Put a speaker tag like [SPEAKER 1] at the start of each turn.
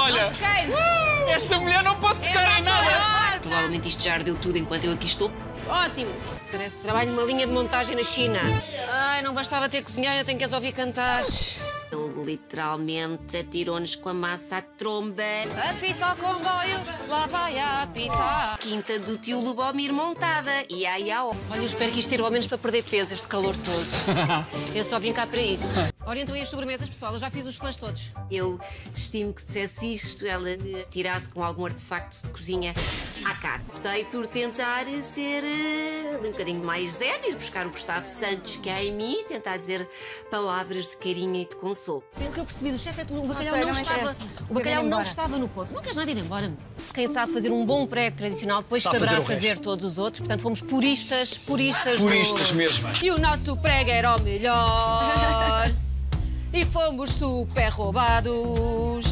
[SPEAKER 1] Olha, esta mulher não pode tocar em nada.
[SPEAKER 2] Provavelmente isto já ardeu tudo enquanto eu aqui estou.
[SPEAKER 3] Ótimo.
[SPEAKER 2] Parece que trabalho numa linha de montagem na China. Ai, não bastava ter cozinhado, eu tenho que as ouvir cantar. Ele literalmente atirou-nos com a massa à tromba. Apita o comboio, lá vai a apitar. Quinta do tio Lubomir montada. Ia, ia, ó. Olha, eu espero que isto sirva ao menos para perder peso, este calor todo. Eu só vim cá para isso. Orientam aí as sobremesas, pessoal, eu já fiz os fãs todos. Eu estimo que dissesse isto, ela me tirasse com algum artefacto de cozinha à cara. Optei por tentar ser um bocadinho mais zen, ir buscar o Gustavo Santos que há em mim e tentar dizer palavras de carinho e de consolo. Pelo que eu percebi do chefe é que o bacalhau não estava no ponto. Não queres nada ir embora? Quem sabe fazer um bom prego tradicional depois saberá fazer todos os outros. Portanto, fomos puristas.
[SPEAKER 1] Puristas mesmo.
[SPEAKER 2] E o nosso prego era o melhor. E fomos super roubados.